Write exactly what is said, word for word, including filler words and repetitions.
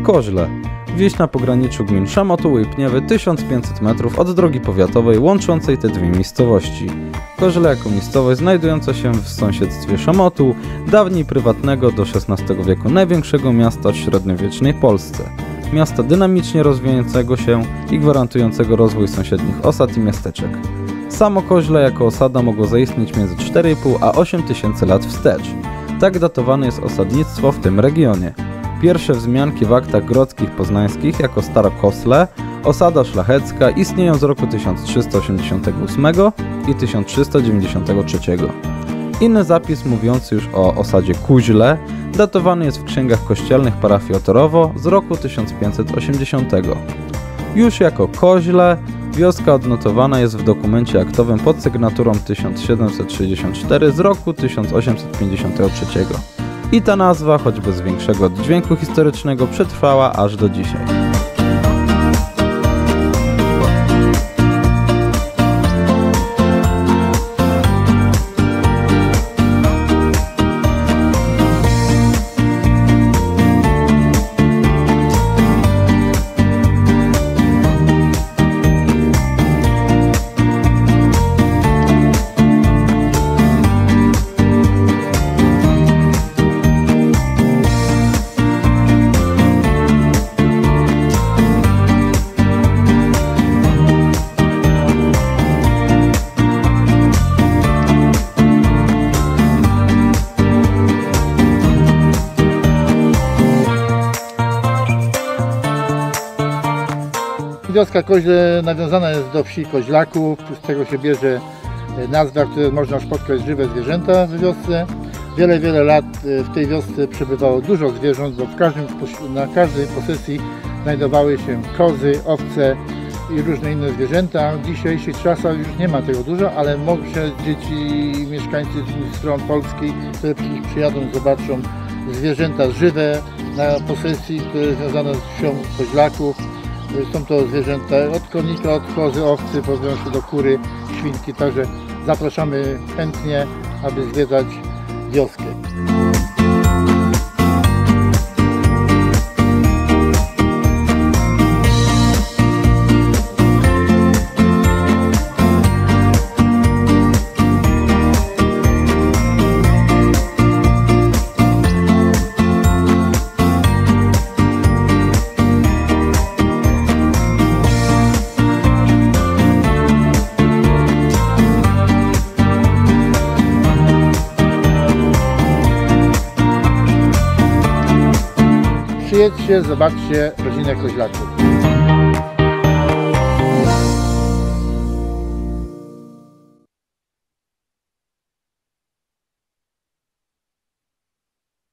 Koźle. Wieś na pograniczu gmin Szamotuł i Pniewy, tysiąc pięćset metrów od drogi powiatowej łączącej te dwie miejscowości. Koźle jako miejscowość znajdująca się w sąsiedztwie Szamotuł, dawniej prywatnego do szesnastego wieku największego miasta w średniowiecznej Polsce. Miasta dynamicznie rozwijającego się i gwarantującego rozwój sąsiednich osad i miasteczek. Samo Koźle jako osada mogło zaistnieć między cztery i pół a osiem tysięcy lat wstecz. Tak datowane jest osadnictwo w tym regionie. Pierwsze wzmianki w aktach grodzkich poznańskich jako Stara Kosle, osada szlachecka, istnieją z roku tysiąc trzysta osiemdziesiątego ósmego i tysiąc trzysta dziewięćdziesiątego trzeciego. Inny zapis mówiący już o osadzie Kuźle datowany jest w księgach kościelnych parafii Otorowo z roku tysiąc pięćset osiemdziesiątego. Już jako Koźle wioska odnotowana jest w dokumencie aktowym pod sygnaturą tysiąc siedemset sześćdziesiąt cztery z roku tysiąc osiemset pięćdziesiątego trzeciego. I ta nazwa, choć bez większego oddźwięku historycznego, przetrwała aż do dzisiaj. Wioska Koźle nawiązana jest do wsi Koźlaków, z tego się bierze nazwa, w której można spotkać żywe zwierzęta w wiosce. Wiele, wiele lat w tej wiosce przebywało dużo zwierząt, bo w każdym, na każdej posesji znajdowały się kozy, owce i różne inne zwierzęta. W dzisiejszych czasach już nie ma tego dużo, ale może dzieci i mieszkańcy z innych stron Polski, które przyjadą, zobaczą zwierzęta żywe na posesji, które związane z wsią Koźlaków. Są to zwierzęta od konika, od kozy, owcy, po do kury, świnki, także zapraszamy chętnie, aby zwiedzać wioskę. Przyjedźcie, zobaczcie rodzinę Koźlaków.